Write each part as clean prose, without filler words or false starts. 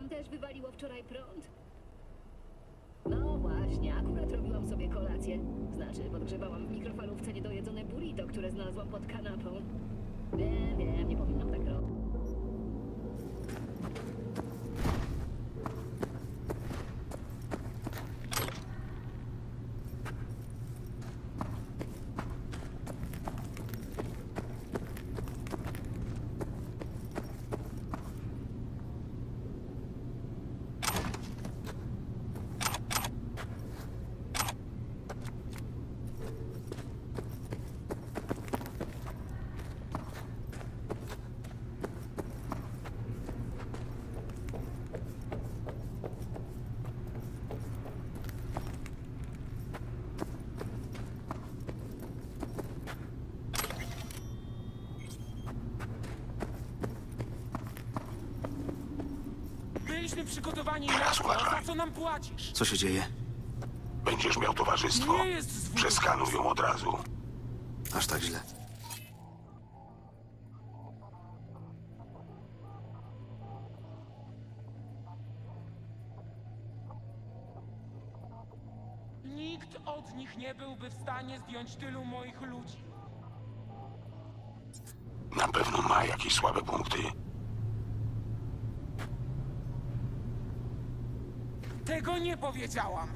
Wam też wywaliło wczoraj prąd? No właśnie, akurat robiłam sobie kolację. Znaczy, podgrzewałam w mikrofalówce niedojedzone burrito, które znalazłam pod kanapą. Wiem, nie powinnam tak robić. Byliśmy przygotowani na to, za co nam płacisz. Co się dzieje? Będziesz miał towarzystwo. Nie jest zwój. Przeskanuj ją od razu. Aż tak źle. Nikt od nich nie byłby w stanie zdjąć tylu moich ludzi. Na pewno ma jakieś słabe punkty. Tego nie powiedziałam.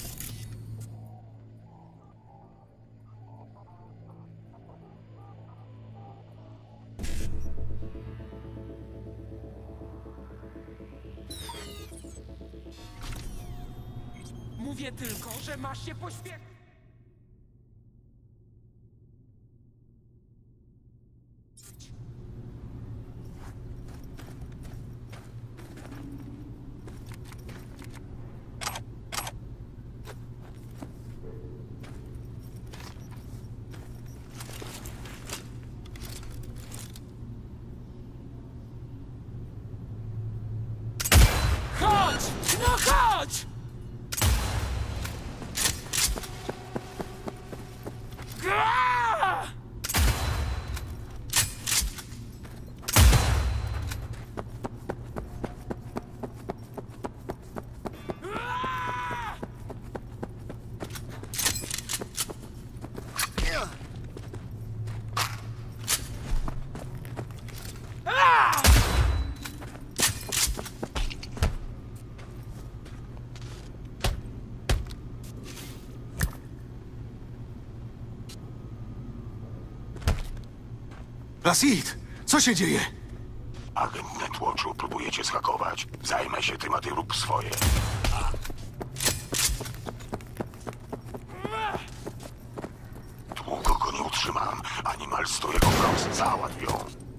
Mówię tylko, że masz się pośpieszyć. Chodź! No chodź! Aaaa! Aaaa! Aaaa! Rashid! Co się dzieje? Agent Netwatchu próbuje cię zhakować. Zajmę się tym, a ty rób swoje. Długo go nie utrzymam. Animal stoi jego wprost. Załatw ją.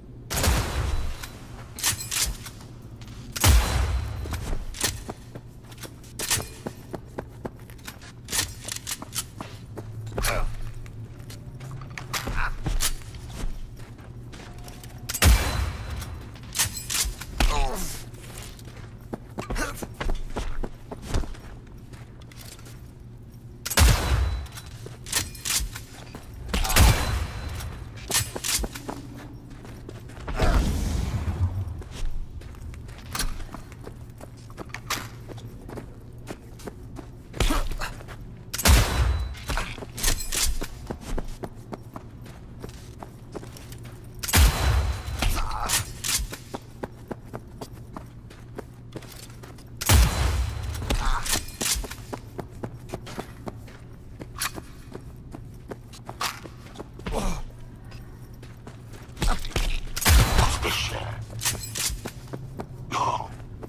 Pozbyś się. No.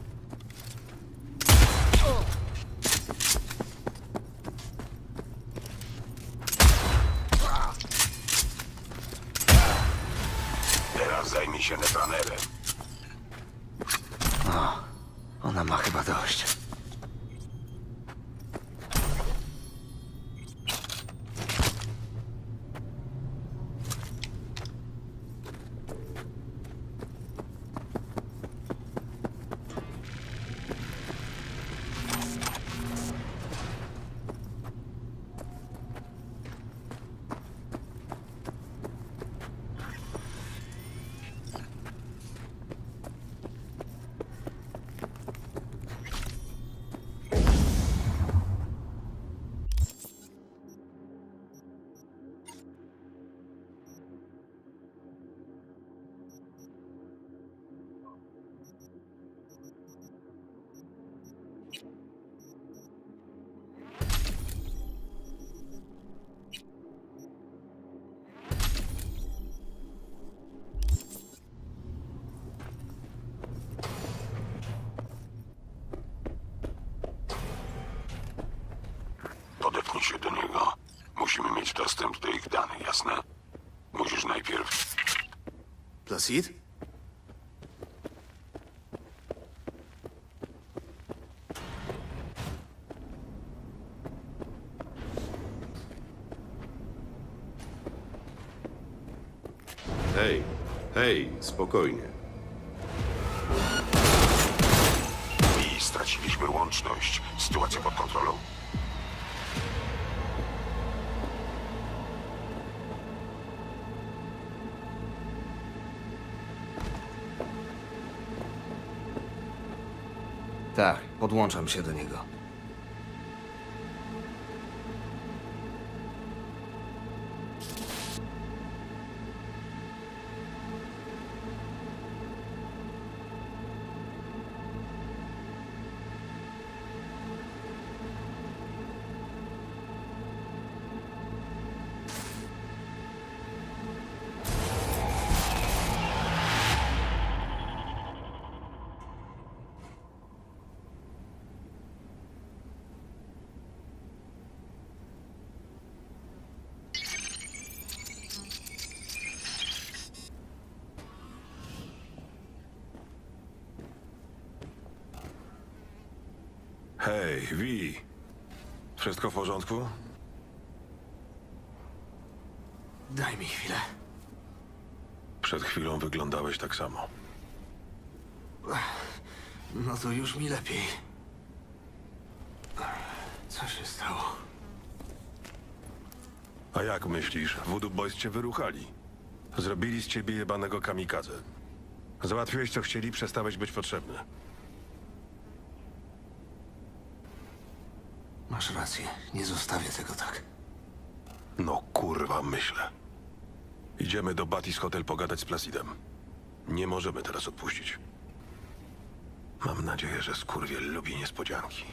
Teraz zajmij się Netranerem. Ona ma chyba dość. cofnij się do niego. Musimy mieć dostęp do ich danych, jasne? Musisz najpierw... Placid? Hej, hej, spokojnie. I straciliśmy łączność. Sytuacja pod kontrolą. Tak, podłączam się do niego. Hej, Vi. Wszystko w porządku? Daj mi chwilę. Przed chwilą wyglądałeś tak samo. No to już mi lepiej. Co się stało? A jak myślisz? Voodoo Boys cię wyruchali. Zrobili z ciebie jebanego kamikadze. Załatwiłeś co chcieli, przestałeś być potrzebny. Masz rację, nie zostawię tego tak. No kurwa, myślę. Idziemy do Batis Hotel pogadać z Placidem. Nie możemy teraz odpuścić. Mam nadzieję, że skurwiel lubi niespodzianki.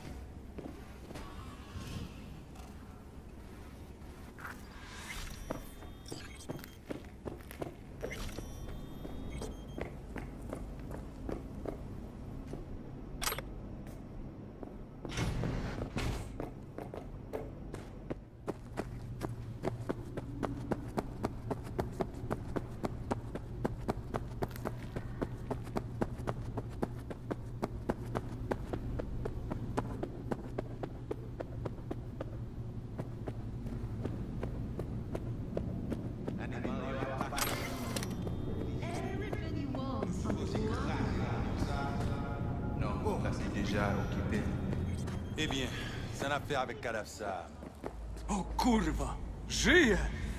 Non, là c'est déjà occupé. Eh bien, c'est une affaire avec Kadafsa. O kurwa! Żyje!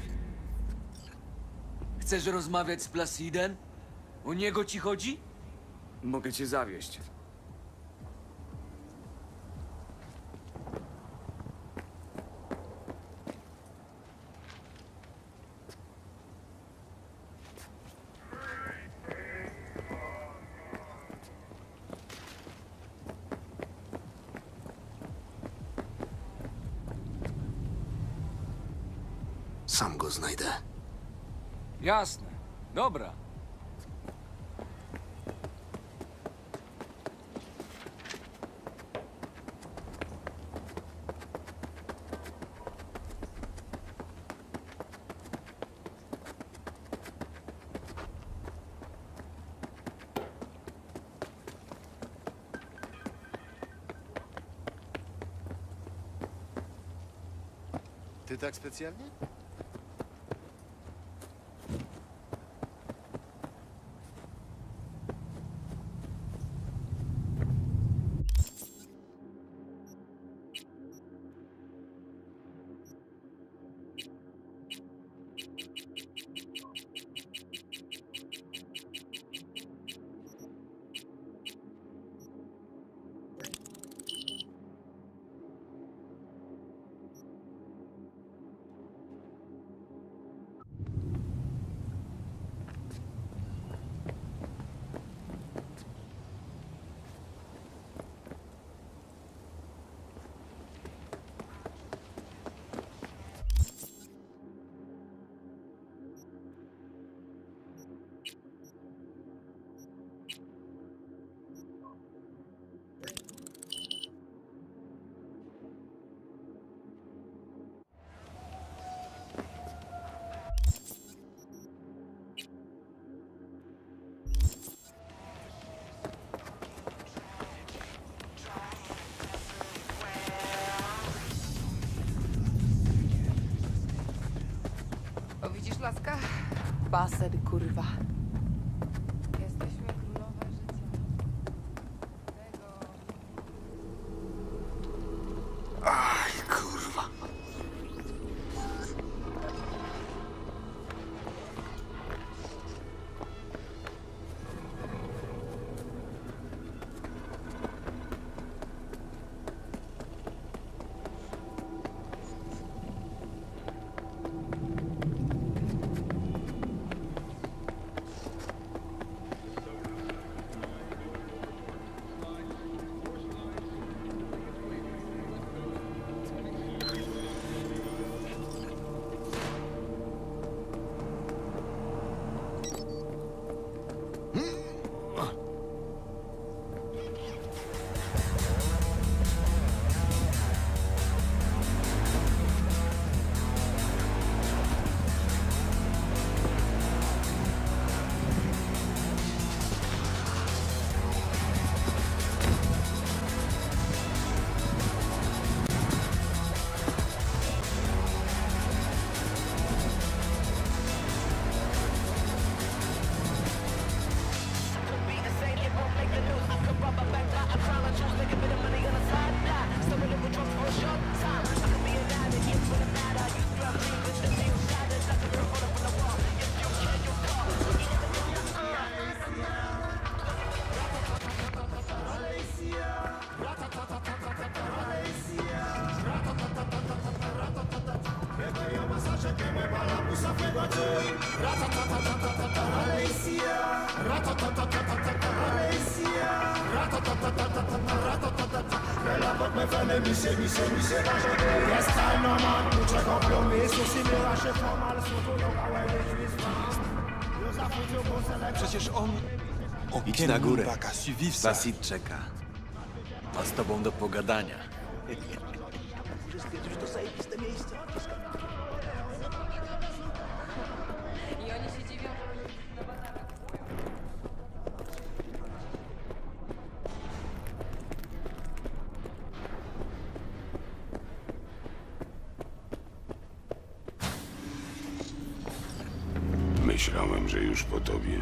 Chcesz rozmawiać z Placidem? O niego ci chodzi? Mogę cię zawieść. Sam go znajdę. Jasne. Dobra. Ty tak specjalnie? Widzisz, laska? Baser, kurwa. Jesteśmy królowe życia. Aj, kurwa. Przecież on... Idź na górę. Placid czeka. Ma z tobą do pogadania. I oni się dziwią, że na bazarach. Myślałem, że już po tobie.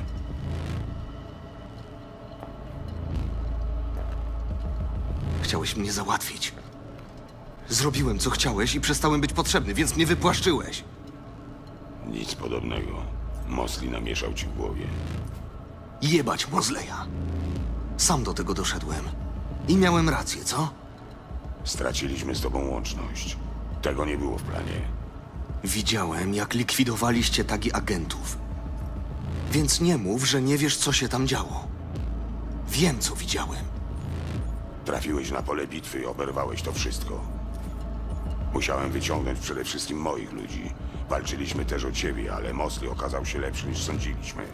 Chciałeś mnie załatwić. Zrobiłem, co chciałeś i przestałem być potrzebny, więc mnie wypłaszczyłeś. Nic podobnego. Mosley namieszał ci w głowie. Jebać Mosleya. Sam do tego doszedłem. I miałem rację, co? Straciliśmy z tobą łączność. Tego nie było w planie. Widziałem, jak likwidowaliście tagi agentów. Więc nie mów, że nie wiesz, co się tam działo. Wiem, co widziałem. Trafiłeś na pole bitwy i oberwałeś to wszystko. Musiałem wyciągnąć przede wszystkim moich ludzi. Walczyliśmy też o ciebie, ale Mosley okazał się lepszy niż sądziliśmy.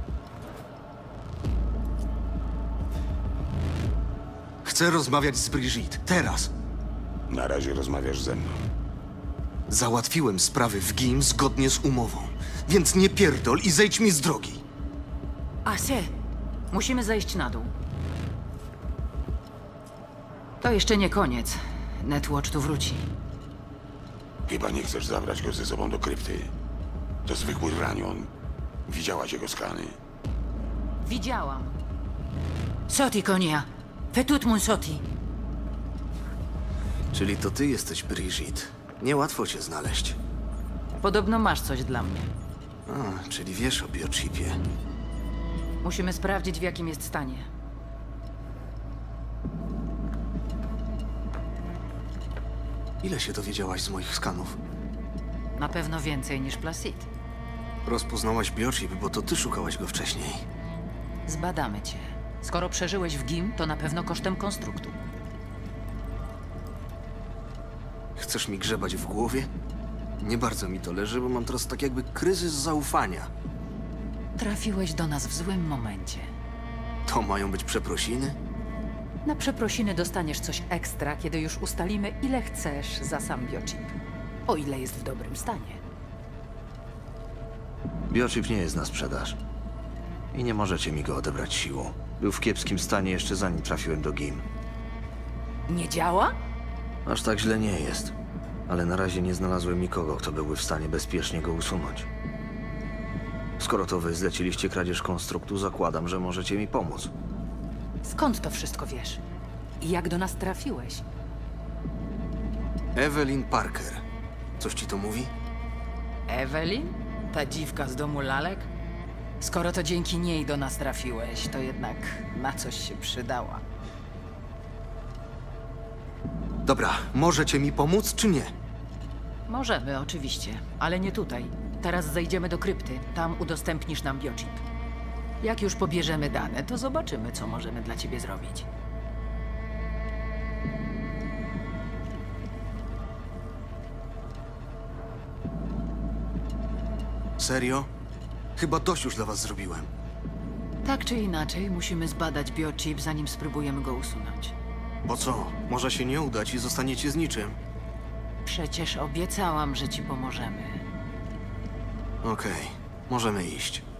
Chcę rozmawiać z Brigitte. Teraz. Na razie rozmawiasz ze mną. Załatwiłem sprawy w GIM zgodnie z umową. Więc nie pierdol i zejdź mi z drogi. Asie, musimy zejść na dół. To jeszcze nie koniec. Netwatch tu wróci. Chyba nie chcesz zabrać go ze sobą do krypty. To zwykły ranion. Widziałaś jego skany? Widziałam. Soti, konia. Fetut mun soti. Czyli to ty jesteś Brigitte. Niełatwo cię znaleźć. Podobno masz coś dla mnie. A, czyli wiesz o biochipie. Musimy sprawdzić, w jakim jest stanie. Ile się dowiedziałaś z moich skanów? Na pewno więcej niż Placid. Rozpoznałaś biochip, bo to ty szukałaś go wcześniej. Zbadamy cię. Skoro przeżyłeś w GIM, to na pewno kosztem konstruktu. Chcesz mi grzebać w głowie? Nie bardzo mi to leży, bo mam teraz tak jakby kryzys zaufania. Trafiłeś do nas w złym momencie. To mają być przeprosiny? Na przeprosiny dostaniesz coś ekstra, kiedy już ustalimy, ile chcesz za sam biochip. O ile jest w dobrym stanie. Biochip nie jest na sprzedaż. I nie możecie mi go odebrać siłą. Był w kiepskim stanie jeszcze zanim trafiłem do GIM. Nie działa? Aż tak źle nie jest. Ale na razie nie znalazłem nikogo, kto byłby w stanie bezpiecznie go usunąć. Skoro to wy zleciliście kradzież konstruktu, zakładam, że możecie mi pomóc. Skąd to wszystko wiesz? I jak do nas trafiłeś? Evelyn Parker. Coś ci to mówi? Evelyn? Ta dziwka z domu lalek? Skoro to dzięki niej do nas trafiłeś, to jednak na coś się przydała. Dobra, możecie mi pomóc, czy nie? Możemy, oczywiście, ale nie tutaj. Teraz zejdziemy do krypty, tam udostępnisz nam biochip. Jak już pobierzemy dane, to zobaczymy, co możemy dla ciebie zrobić. Serio? Chyba dość już dla was zrobiłem. Tak czy inaczej, musimy zbadać biochip, zanim spróbujemy go usunąć. Po co? Może się nie udać i zostaniecie z niczym. Przecież obiecałam, że ci pomożemy. Okej, możemy iść.